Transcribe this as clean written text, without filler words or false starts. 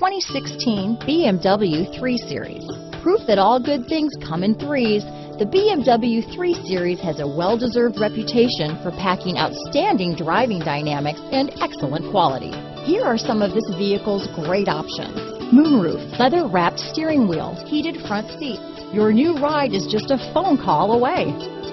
2016 BMW 3 Series. Proof that all good things come in threes, the BMW 3 Series has a well-deserved reputation for packing outstanding driving dynamics and excellent quality. Here are some of this vehicle's great options: moonroof, leather-wrapped steering wheel, heated front seats. Your new ride is just a phone call away.